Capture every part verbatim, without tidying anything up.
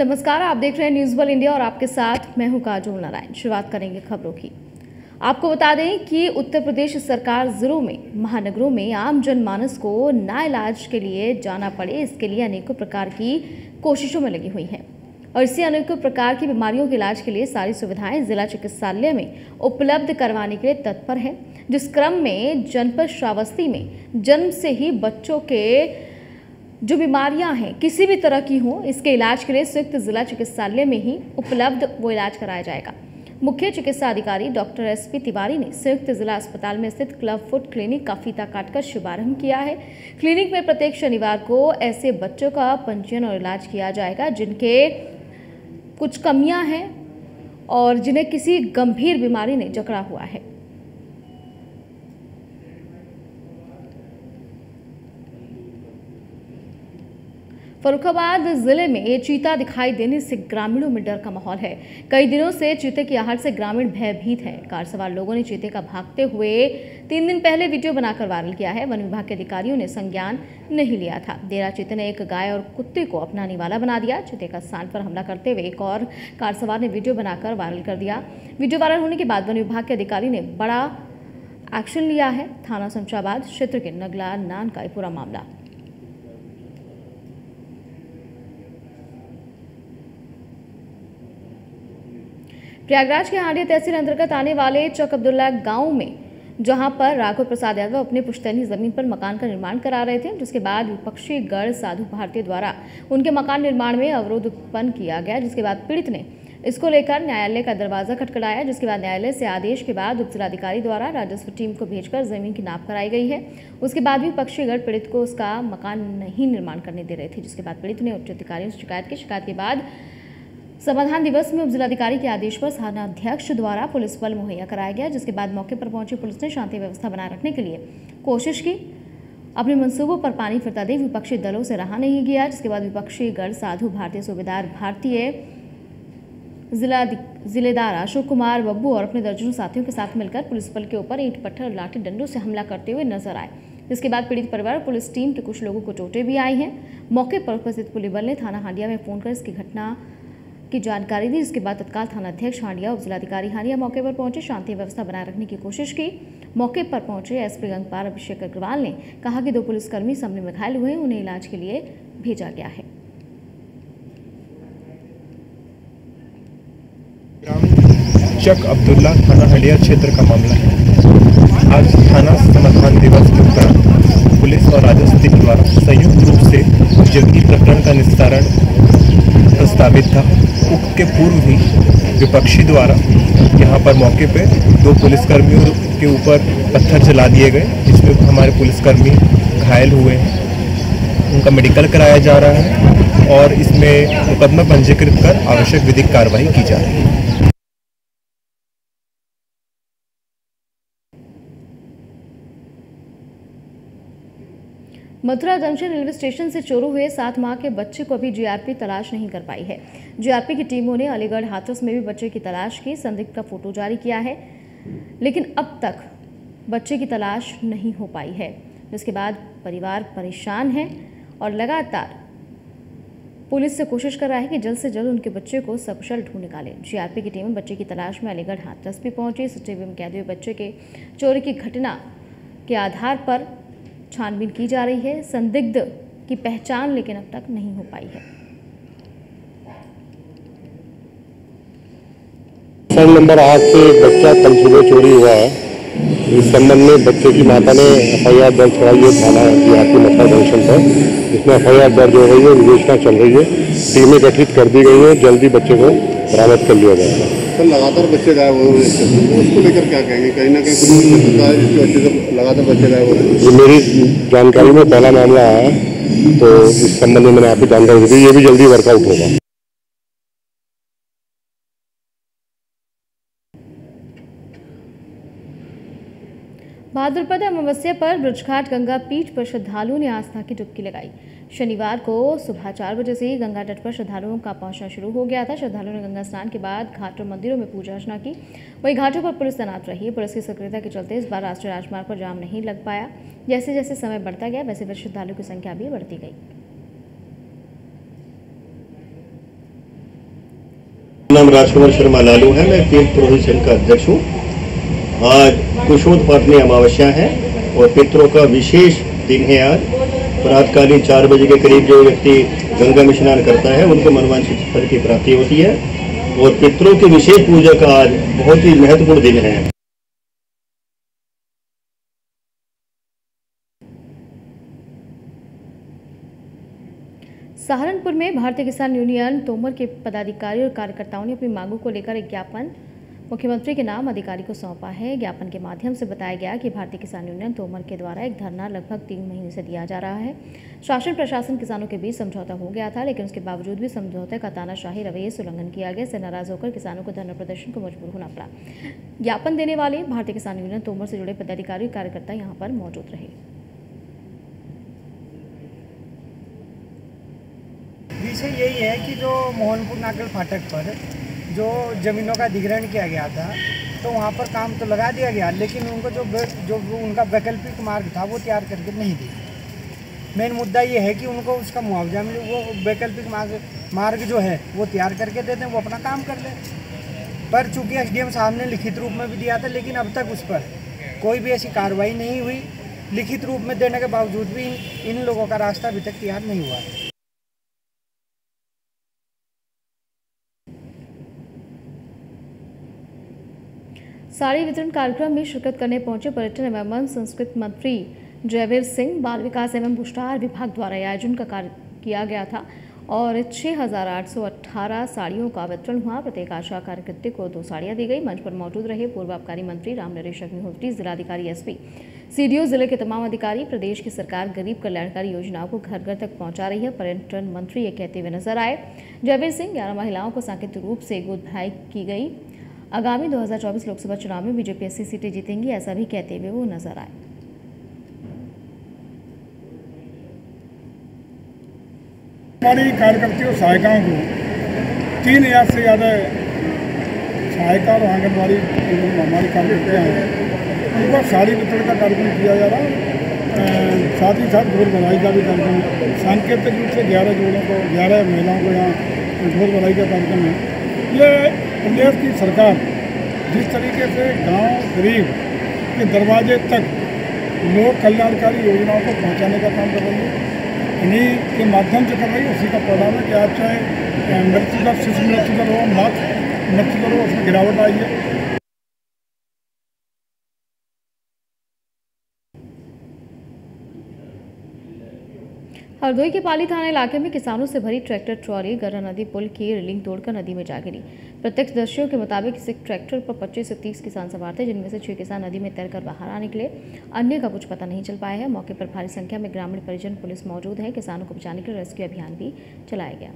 नमस्कार, आप देख रहे हैं न्यूज़ वर्ल्ड इंडिया और आपके साथ मैं हूं काजोल नारायण। शुरुआत करेंगे खबरों की। आपको बता दें कि उत्तर प्रदेश सरकार जिलों में, महानगरों में आम जनमानस को नाइलाज के लिए जाना पड़े, इसके लिए अनेकों प्रकार की कोशिशों में लगी हुई है और इसी अनेकों प्रकार की बीमारियों के इलाज के लिए सारी सुविधाएं जिला चिकित्सालय में उपलब्ध करवाने के लिए तत्पर है। जिस क्रम में जनपद श्रावस्ती में जन्म से ही बच्चों के जो बीमारियां हैं किसी भी तरह की हों, इसके इलाज के लिए संयुक्त जिला चिकित्सालय में ही उपलब्ध वो इलाज कराया जाएगा। मुख्य चिकित्सा अधिकारी डॉक्टर एस पी तिवारी ने संयुक्त जिला अस्पताल में स्थित क्लब फुट क्लिनिक का फीता काटकर शुभारंभ किया है। क्लिनिक में प्रत्येक शनिवार को ऐसे बच्चों का पंजीयन और इलाज किया जाएगा जिनके कुछ कमियां हैं और जिन्हें किसी गंभीर बीमारी ने जकड़ा हुआ है। फर्रुखाबाद जिले में चीता दिखाई देने से ग्रामीणों में डर का माहौल है। कई दिनों से चीते की आहट से ग्रामीण भयभीत हैं। कार सवार लोगों ने चीते का भागते हुए तीन दिन पहले वीडियो बनाकर वायरल किया है। वन विभाग के अधिकारियों ने संज्ञान नहीं लिया था। देर रात चीते ने एक गाय और कुत्ते को अपना निवाला बना दिया। चीते का स्थान पर हमला करते हुए एक और कार सवार ने वीडियो बनाकर वायरल कर दिया। वीडियो वायरल होने के बाद वन विभाग के अधिकारी ने बड़ा एक्शन लिया है। थाना शमशाबाद क्षेत्र के नगला नान का पूरा मामला। प्रयागराज के हांडिया तहसील अंतर्गत आने वाले चक अब्दुल्ला गांव में जहां पर राघव प्रसाद यादव अपने पुश्तैनी जमीन पर मकान का निर्माण करा रहे थे, जिसके बाद विपक्षी गढ़ साधु भारतीय द्वारा उनके मकान निर्माण में अवरोध उत्पन्न किया गया, जिसके बाद पीड़ित ने इसको लेकर न्यायालय का दरवाजा खटखटाया, जिसके बाद न्यायालय से आदेश के बाद उप जिलाधिकारी द्वारा राजस्व टीम को भेजकर जमीन की नाप कराई गई है। उसके बाद भी विपक्षी गढ़ पीड़ित को उसका मकान नहीं निर्माण करने दे रहे थे, जिसके बाद पीड़ित ने उच्च अधिकारियों से शिकायत की। शिकायत के बाद समाधान दिवस में उप जिलाधिकारी के आदेश पर थाना अध्यक्ष द्वारा पुलिस बल मुहैया कराया गया, जिसके बाद मौके पर पहुंची पुलिस ने शांति व्यवस्था बनाए रखने के लिए कोशिश की। अपने मंसूबों पर पानी फिरता देख विपक्षी दलों से रहा नहीं गया, जिसके बाद विपक्षी गढ़ साधु भारतीय सूबेदार भारतीय जिला जिलेदार अशोक कुमार बब्बू और अपने दर्जनों साथियों के साथ मिलकर पुलिस बल के ऊपर ईंट पत्थर लाठी डंडों से हमला करते हुए नजर आए, जिसके बाद पीड़ित परिवार और पुलिस टीम के कुछ लोगों को चोटें भी आई हैं। मौके पर उपस्थित पुलिस बल ने थाना हांडिया में फोन कर इसकी घटना की जानकारी दी, जिसके बाद तत्काल थाना अध्यक्ष हांडिया उप जिलाधिकारी हांडिया मौके पर पहुंचे, शांति व्यवस्था बनाए रखने की कोशिश की। मौके पर पहुंचे एसपी गंगपाल अभिषेक अग्रवाल ने कहा कि दो पुलिसकर्मी सामने में घायल हुए, उन्हें इलाज के लिए भेजा गया है। चक अब्दुल्ला थाना हांडिया क्षेत्र का मामला है। आज थाना समाधान दिवस के उपरांत पुलिस और राजस्व टीम द्वारा संयुक्त रूप से जंगी प्रकरण का निस्तारण प्रस्तावित था। उसके पूर्व भी विपक्षी द्वारा यहाँ पर मौके पे दो पुलिसकर्मियों के ऊपर पत्थर चला दिए गए, जिसमें हमारे पुलिसकर्मी घायल हुए हैं। उनका मेडिकल कराया जा रहा है और इसमें मुकदमा पंजीकृत कर आवश्यक विधिक कार्रवाई की जा रही है। मथुरा जंक्शन रेलवे स्टेशन से चोरी हुए सात माह के बच्चे को अभी जीआरपी तलाश नहीं कर पाई है। जीआरपी की टीमों ने अलीगढ़ हाथरस में भी बच्चे की तलाश की, संदिग्ध का फोटो जारी किया है, लेकिन अब तक बच्चे की तलाश नहीं हो पाई है, जिसके बाद परिवार परेशान है और लगातार पुलिस से कोशिश कर रहा है कि जल्द से जल्द उनके बच्चे को सकुशल ढूंढ निकाले। जीआरपी की टीम बच्चे की तलाश में अलीगढ़ हाथरस भी पहुंची। सीसीटीवी में कैद हुए बच्चे के चोरी की घटना के आधार पर छानबीन की जा रही है। संदिग्ध की पहचान लेकिन अब तक नहीं हो पाई है। फोन नंबर आठ से एक बच्चा कल सुबह चोरी हुआ है। इस संबंध में बच्चे की माता ने एफ आई आर दर्ज कराई है थाना की मथुरा जंक्शन पर, जिसमें एफ आई आर दर्ज हो रही है, विवेचना चल रही है, टीमें गठित कर दी गई है, जल्दी बच्चे को बरामद कर लिया जाएगा। सर लगातार बच्चे गायब हो रहे हैं, उसको लेकर क्या कहेंगे? कहीं ना कहीं कुछ है जिसकी वजह से लगातार बच्चे गायब हो रहे हैं। ये मेरी जानकारी में पहला मामला आया, तो इस संबंध में मैंने आपको जानकारी दी, ये भी जल्दी वर्कआउट होगा। भाद्रपद अमावस्या पर ब्रजघाट गंगा पीठ पर श्रद्धालुओं ने आस्था की डुबकी लगाई। शनिवार को सुबह चार बजे से ही गंगा तट पर श्रद्धालुओं का पहुंचना शुरू हो गया था। श्रद्धालुओं ने गंगा स्नान के बाद घाट और मंदिरों में पूजा अर्चना की। वहीं घाटों पर पुलिस तैनात रही। पुलिस की सक्रियता के चलते इस बार राष्ट्रीय राजमार्ग पर जाम नहीं लग पाया। जैसे जैसे समय बढ़ता गया वैसे वैसे श्रद्धालुओं की संख्या भी बढ़ती गई। नाम राजकुमार शर्मा लालू है। मैं तीर्थ पुरोहित संघ का अध्यक्ष हूँ। आज कुशोद पाटनी अमावस्या है और पितरों का विशेष दिन है। आज प्रातकालीन चार बजे के करीब जो व्यक्ति गंगा में स्नान करता है उनको मनवांछित फल की प्राप्ति होती है और पितरों की विशेष पूजा का आज बहुत ही महत्वपूर्ण दिन है। सहारनपुर में भारतीय किसान यूनियन तोमर के पदाधिकारी और कार्यकर्ताओं ने अपनी मांगों को लेकर एक ज्ञापन मुख्यमंत्री के नाम अधिकारी को सौंपा है। ज्ञापन के माध्यम से बताया गया कि भारतीय किसान यूनियन तोमर के द्वारा एक धरना लगभग तीन महीने से दिया जा रहा है। शासन प्रशासन किसानों के बीच समझौता हो गया था, लेकिन उसके बावजूद भी समझौते का तानाशाही रवैये से उल्लंघन किया गया। इससे नाराज होकर किसानों को धरना प्रदर्शन को मजबूर होना पड़ा। ज्ञापन देने वाले भारतीय किसान यूनियन तोमर से जुड़े पदाधिकारी कार्यकर्ता यहाँ पर मौजूद रहे। विषय यही है कि जो मोहनपुर नागल फाटक पर जो ज़मीनों का अधिग्रहण किया गया था तो वहाँ पर काम तो लगा दिया गया, लेकिन उनको जो जो उनका वैकल्पिक मार्ग था वो तैयार करके नहीं दी। मेन मुद्दा ये है कि उनको उसका मुआवजा मिले, वो वैकल्पिक मार्ग मार्ग जो है वो तैयार करके दे दें, वो अपना काम कर ले। पर चूँकि एस डी एम साहब ने लिखित रूप में भी दिया था, लेकिन अब तक उस पर कोई भी ऐसी कार्रवाई नहीं हुई। लिखित रूप में देने के बावजूद भी इन लोगों का रास्ता अभी तक तैयार नहीं हुआ है। साड़ी वितरण कार्यक्रम में शिरकत करने पहुंचे पर्यटन एवं संस्कृति मंत्री जयवीर सिंह, बाल विकास एवं पुष्टाहार विभाग द्वारा आयोजन का कार्य किया गया था और छह हज़ार आठ सौ अठारह साड़ियों का वितरण हुआ। प्रत्येक आशा कार्यकर्ता को दो साड़ियां दी गई। मंच पर मौजूद रहे पूर्व आबकारी मंत्री राम नरेश अग्निहोत्री, जिलाधिकारी एसपी, सीडीओ, जिले के तमाम अधिकारी। प्रदेश की सरकार गरीब कल्याणकारी योजनाओं को घर घर तक पहुंचा रही है, पर्यटन मंत्री ये कहते हुए नजर आए। जयवीर सिंह, ग्यारह महिलाओं को सांकेतिक रूप से गोद भराई की गई। आगामी दो हज़ार चौबीस लोकसभा चुनाव में बीजेपी अस्सी सीटें जीतेंगी, ऐसा भी कहते हुए वो नजर आए। हमारी कार्यकर्तियों सहायिकाओं को तीन हजार से ज़्यादा सहायिका और आंगनबाड़ी हमारी कार्यकर्ता हैं, उनको साड़ी वितरण का कार्यक्रम किया जा रहा है। साथ ही साथ गोद भराई का भी कार्यक्रम सांकेतिक रूप से ग्यारह जोड़ों को ग्यारह महिलाओं को यहाँ गोद भराई का कार्यक्रम है। ये प्रदेश की सरकार जिस तरीके से गांव गरीब के दरवाजे तक लोक कल्याणकारी योजनाओं को पहुंचाने का काम कर रही है, इन्हीं के माध्यम से कर रही है। उसी का परिणाम है कि आज चाहे मृत्यु दर, शिशु मृत्यु दर हो, मात मृत्यु दर हो, उसमें गिरावट आई है। हरदोई के पाली थाना इलाके में किसानों से भरी ट्रैक्टर ट्रॉली गर्रा नदी पुल की रेलिंग तोड़कर नदी में जा गिरी। प्रत्यक्षदर्शियों के मुताबिक इस ट्रैक्टर पर पच्चीस से तीस किसान सवार थे, जिनमें से छह किसान नदी में तैरकर बाहर आ निकले। अन्य का कुछ पता नहीं चल पाया है। मौके पर भारी संख्या में ग्रामीण, परिजन, पुलिस मौजूद है। किसानों को बचाने के लिए रेस्क्यू अभियान भी चलाया गया।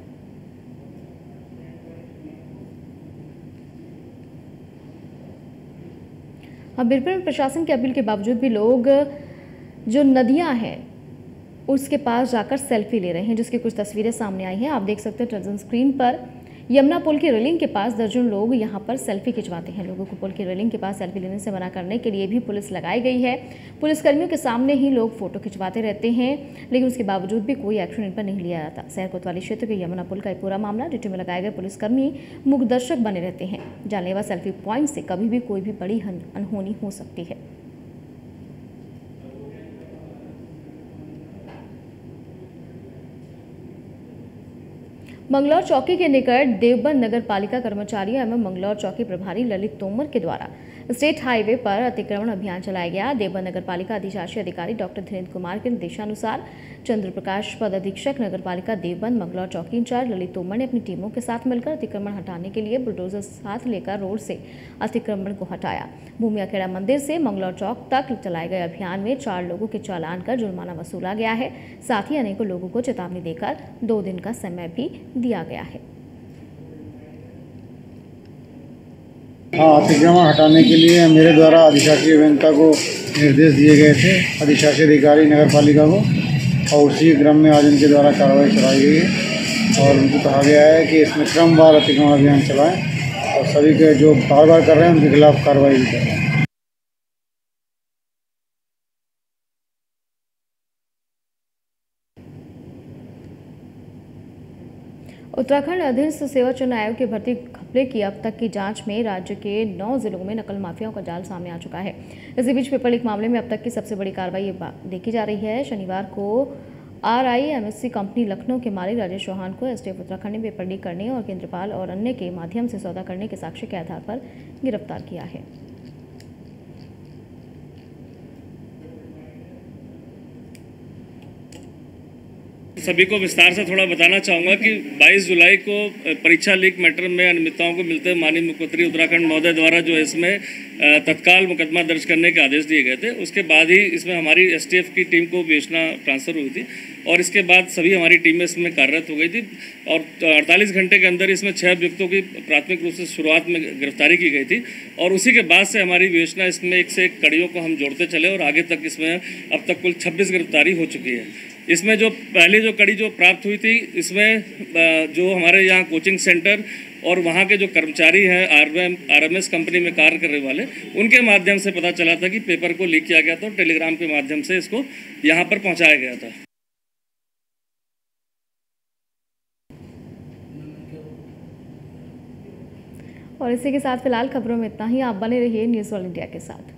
हमीरपुर में प्रशासन की अपील के बावजूद भी लोग जो नदियां हैं उसके पास जाकर सेल्फी ले रहे हैं, जिसकी कुछ तस्वीरें सामने आई हैं। आप देख सकते हैं टेलीविजन स्क्रीन पर यमुना पुल की रेलिंग के पास दर्जन लोग यहां पर सेल्फी खिंचवाते हैं। लोगों को पुल की रेलिंग के पास सेल्फी लेने से मना करने के लिए भी पुलिस लगाई गई है। पुलिसकर्मियों के सामने ही लोग फोटो खिंचवाते रहते हैं, लेकिन उसके बावजूद भी कोई एक्शन इन पर नहीं लिया जाता। शहर कोतवाली क्षेत्र के यमुना पुल का पूरा मामला ड्यूटी में लगाए गए पुलिसकर्मी मुख्य दर्शक बने रहते हैं। जानलेवा सेल्फी पॉइंट से कभी भी कोई भी बड़ी अनहोनी हो सकती है। मंगलौर चौकी के निकट देवबंद नगर पालिका कर्मचारियों एवं मंगलौर चौकी प्रभारी ललित तोमर के द्वारा स्टेट हाईवे पर अतिक्रमण अभियान चलाया गया। देवबंद नगर पालिका अधिशासी अधिकारी डॉक्टर धीरेन्द्र कुमार के निर्देशानुसार चंद्र प्रकाश पद अधीक्षक नगर पालिका देवबंद मंगलौर चौकी इंचार्ज ललित तोमर ने अपनी टीमों के साथ मिलकर अतिक्रमण हटाने के लिए बुलडोजर साथ लेकर रोड से अतिक्रमण को हटाया। भूमि अखेड़ा मंदिर से मंगलौर चौक तक चलाए गए अभियान में चार लोगों के चालान कर जुर्माना वसूला गया है। साथ ही अनेकों लोगों को चेतावनी देकर दो दिन का समय भी दिया गया है। हाँ, अतिक्रमण हटाने के लिए मेरे द्वारा अधिशासी अभियंता को निर्देश दिए गए थे, अधिशासी अधिकारी नगर पालिका को, और उसी क्रम में आज उनके द्वारा कार्रवाई चलाई गई है और उनको कहा गया है कि इसमें क्रमवार अतिक्रमण अभियान चलाएं और सभी के जो बार बार कर रहे हैं उनके खिलाफ कार्रवाई भी करें। उत्तराखंड अधीनस्थ सेवा चयन आयोग के भर्ती घपले की अब तक की जांच में राज्य के नौ जिलों में नकल माफियाओं का जाल सामने आ चुका है। इसी बीच पेपर लीक मामले में अब तक की सबसे बड़ी कार्रवाई ये देखी जा रही है। शनिवार को R I M S C company Lucknow के मालिक राजेश चौहान को एस टी एफ उत्तराखंड ने पेपर लीक करने और केंद्रपाल और अन्य के माध्यम से सौदा करने के साक्ष्य के आधार पर गिरफ्तार किया है। सभी को विस्तार से थोड़ा बताना चाहूँगा कि बाईस जुलाई को परीक्षा लीक मैटर में अनियमितताओं को मिलते माननीय मुख्यमंत्री उत्तराखंड महोदय द्वारा जो इसमें तत्काल मुकदमा दर्ज करने के आदेश दिए गए थे, उसके बाद ही इसमें हमारी एस टी एफ की टीम को विवेचना ट्रांसफ़र हुई थी और इसके बाद सभी हमारी टीमें इसमें कार्यरत हो गई थी और अड़तालीस घंटे के अंदर इसमें छह अभियुक्तों की प्राथमिक रूप से शुरुआत में गिरफ्तारी की गई थी और उसी के बाद से हमारी विवेचना इसमें एक से एक कड़ियों को हम जोड़ते चले और आगे तक इसमें अब तक कुल छब्बीस गिरफ्तारी हो चुकी है। इसमें जो पहली जो कड़ी जो प्राप्त हुई थी, इसमें जो हमारे यहाँ कोचिंग सेंटर और वहाँ के जो कर्मचारी हैं आर एम एस कंपनी में कार्य करने वाले, उनके माध्यम से पता चला था कि पेपर को लीक किया गया था और टेलीग्राम के माध्यम से इसको यहाँ पर पहुँचाया गया था। और इसी के साथ फिलहाल खबरों में इतना ही। आप बने रहिए न्यूज़ वर्ल्ड इंडिया के साथ।